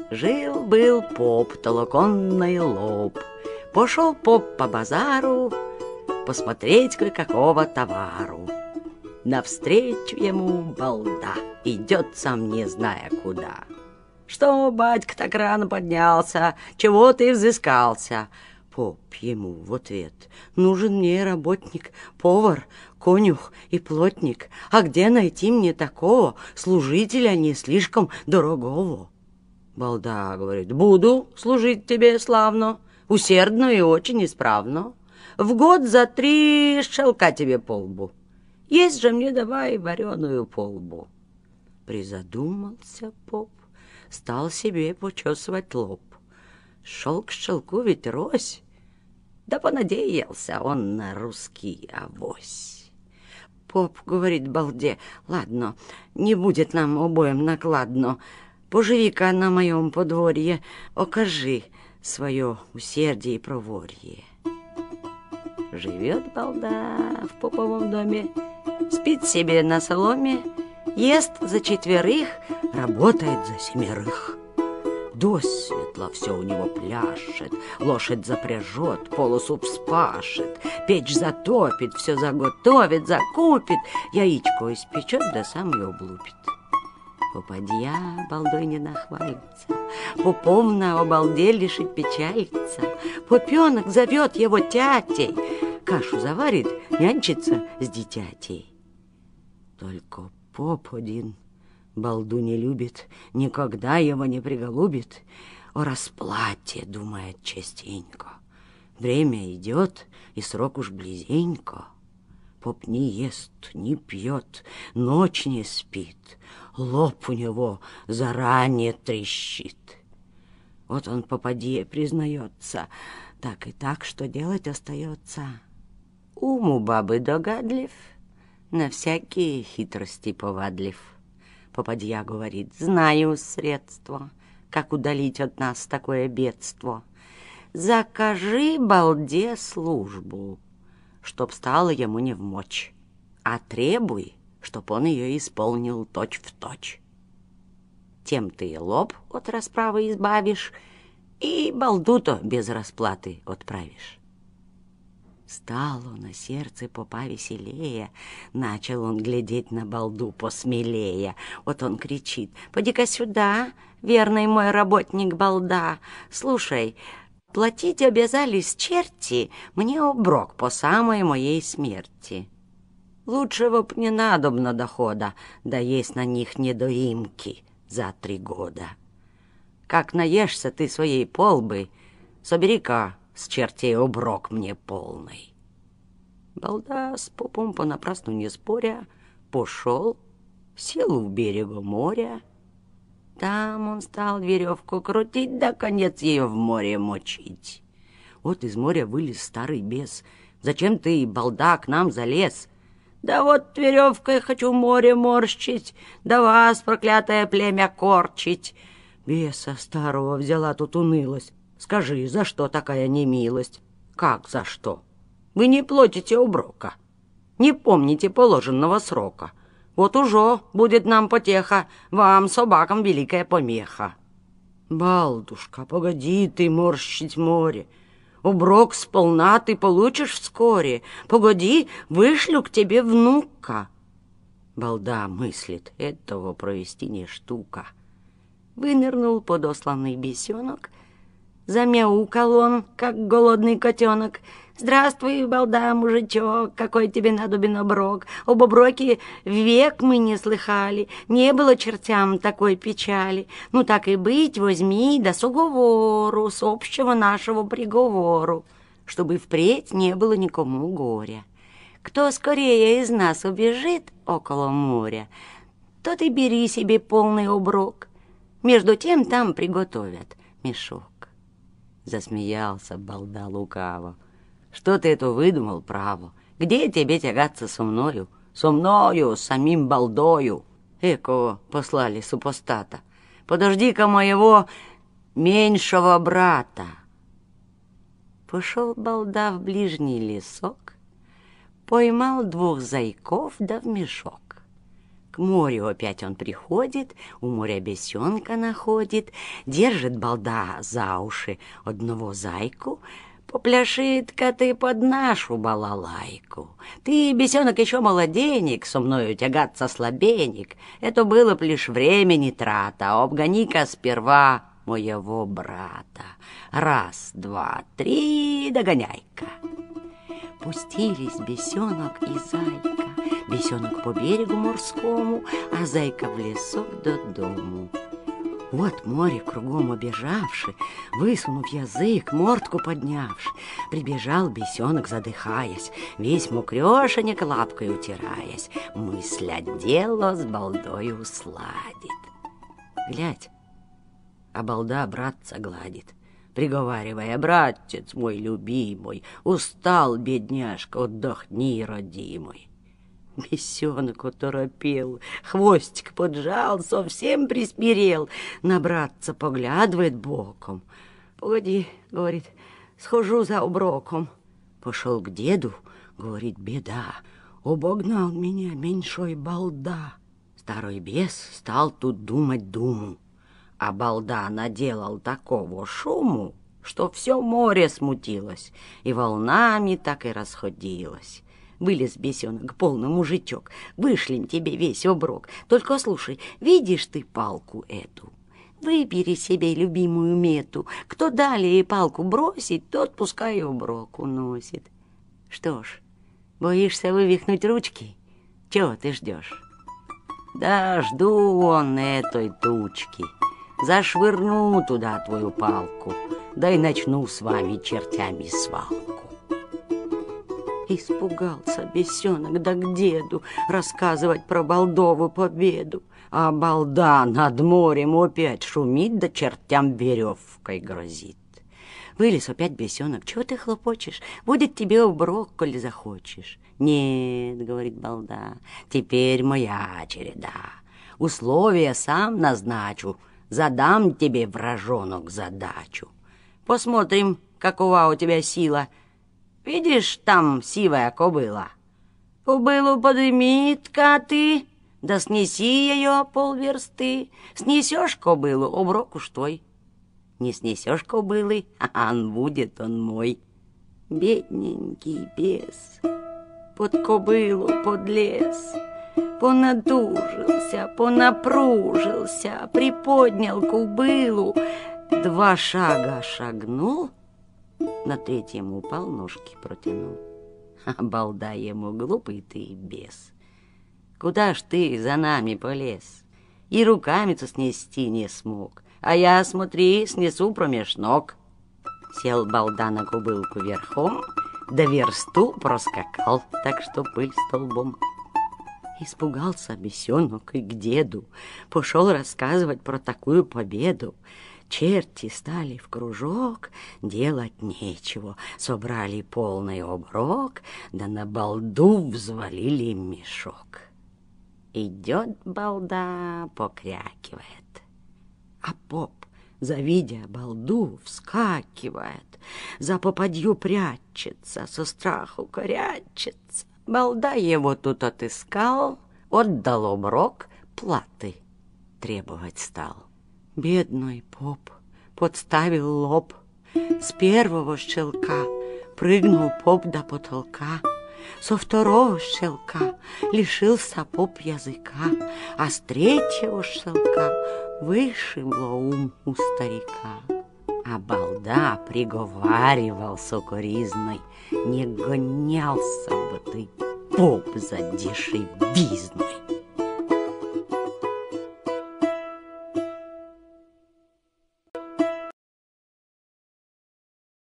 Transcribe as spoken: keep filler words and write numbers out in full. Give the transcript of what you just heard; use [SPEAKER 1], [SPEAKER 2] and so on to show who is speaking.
[SPEAKER 1] Жил-был поп, толоконный лоб. Пошел поп по базару посмотреть кое-какого товару. Навстречу ему балда идет, сам не зная куда. Что, батька, так рано поднялся? Чего ты взыскался? Поп ему в ответ: нужен мне работник, повар, конюх и плотник. А где найти мне такого служителя не слишком дорогого? Балда говорит: буду служить тебе славно, усердно и очень исправно. В год за три шелка тебе по лбу. Есть же мне давай вареную полбу. Призадумался поп, стал себе почесывать лоб. Шелк шелку ведь рось, да понадеялся он на русский авось. Поп говорит балде: ладно, не будет нам обоим накладно. Поживи-ка на моем подворье, окажи свое усердие и проворье. Живет балда в поповом доме, спит себе на соломе, ест за четверых, работает за семерых. Досветло все у него пляшет, лошадь запряжет, полосу вспашет, печь затопит, все заготовит, закупит, яичко испечет, да сам ее облупит. Попадья балдой не нахвалится, поповна обалде лишить печалится. Попенок зовет его тятей, кашу заварит, нянчится с дитятей. Только поп один балду не любит, никогда его не приголубит. О расплате думает частенько. Время идет, и срок уж близенько. Поп не ест, не пьет, ночь не спит, лоб у него заранее трещит. Вот он попадье признается, так и так, что делать остается. Ум у бабы догадлив, на всякие хитрости повадлив. Попадья говорит: знаю средство, как удалить от нас такое бедство. Закажи балде службу, чтоб стало ему невмочь, а требуй, чтоб он ее исполнил точь-в-точь. Тем ты и лоб от расправы избавишь, и балду-то без расплаты отправишь. Стало на сердце попа веселее, начал он глядеть на балду посмелее. Вот он кричит: поди-ка сюда, верный мой работник балда, слушай, платить обязались черти мне оброк по самой моей смерти. Лучшего б не надобно дохода, да есть на них недоимки за три года. Как наешься ты своей полбы, собери-ка с чертей оброк мне полный. Балда с попом понапрасну не споря пошел, сел у берега моря. Там он стал веревку крутить, да конец ее в море мочить. Вот из моря вылез старый бес: зачем ты, балда, к нам залез? Да вот веревкой хочу море морщить, да вас, проклятое племя, корчить. Беса старого взяла тут унылость. Скажи, за что такая немилость? Как за что? Вы не платите оброка, не помните положенного срока. Вот уже будет нам потеха, вам, собакам, великая помеха. Балдушка, погоди ты морщить море, оброк сполна ты получишь вскоре. Погоди, вышлю к тебе внука. Балда мыслит: этого провести не штука. Вынырнул подосланный бесенок, замяукал он, как голодный котенок. Здравствуй, балда, мужичок, какой тебе надобен оброк. Об оброке век мы не слыхали, не было чертям такой печали. Ну так и быть, возьми да с уговору, с общего нашего приговору, чтобы впредь не было никому горя. Кто скорее из нас убежит около моря, тот и бери себе полный оброк. Между тем там приготовят мешок. Засмеялся балда лукаво: что ты это выдумал, право? Где тебе тягаться со мною? Со мною, с самим балдою. Эко послали супостата. Подожди-ка моего меньшего брата. Пошел балда в ближний лесок, поймал двух зайков да в мешок. К морю опять он приходит, у моря бесенка находит, держит балда за уши одного зайку. Попляши-ка ты под нашу балалайку. Ты, бесенок, еще молоденек, со мною тягаться слабенек. Это было б лишь времени трата. Обгони-ка сперва моего брата. Раз, два, три, догоняй-ка. Пустились бесенок и зайка. Бесенок по берегу морскому, а зайка в лесок до дому. Вот море кругом обежавши, высунув язык, мордку поднявши, прибежал бесенок, задыхаясь, весь мокрешенек лапкой утираясь, мысля дело с балдою сладит. Глядь, а балда братца гладит, приговаривая: братец мой любимый, устал, бедняжка, отдохни, родимый. Бесенок оторопел, хвостик поджал, совсем присмирел, на братца поглядывает боком. «Погоди, — говорит, — схожу за оброком». Пошел к деду, говорит: беда, обогнал меня меньшой балда. Старый бес стал тут думать думу, а балда наделал такого шуму, что все море смутилось, и волнами так и расходилось. Вылез бесенок, полный мужичок, вышлем тебе весь оброк. Только слушай, видишь ты палку эту? Выбери себе любимую мету. Кто далее палку бросит, тот пускай оброк уносит. Что ж, боишься вывихнуть ручки? Чего ты ждешь? Да жду он этой тучки. Зашвырну туда твою палку, да и начну с вами, чертями, свалку. Испугался бесенок, да к деду рассказывать про балдову победу. А балда над морем опять шумит, да чертям веревкой грозит. Вылез опять бесенок: чего ты хлопочешь? Будет тебе оброк, коли захочешь. Нет, говорит балда, теперь моя череда. Условия сам назначу, задам тебе, вражонок, задачу. Посмотрим, какова у тебя сила. Видишь, там сивая кобыла? Кобылу подымит-ка ты, да снеси ее полверсты. Снесешь кобылу, оброк уж твой. Не снесешь кобылы, а он будет он мой. Бедненький бес под кобылу подлез, понадужился, понапружился, приподнял кобылу, два шага шагнул, на третьем упал, ножки протянул. А балда ему: глупый ты бес, куда ж ты за нами полез? И руками-то снести не смог, а я, смотри, снесу промеж ног. Сел балда на кобылку верхом, да версту проскакал, так что пыль столбом. Испугался бесенок и к деду пошел рассказывать про такую победу. Черти стали в кружок, делать нечего, собрали полный оброк, да на балду взвалили мешок. Идет балда, покрякивает, а поп, завидя балду, вскакивает, за попадью прячется, со страху корячится. Балда его тут отыскал, отдал оброк, платы требовать стал. Бедный поп подставил лоб, с первого щелка прыгнул поп до потолка, со второго щелка лишился поп языка, а с третьего щелка вышибло ум у старика. А балда приговаривал сокоризной: не гонялся бы ты, поп, за дешевизной.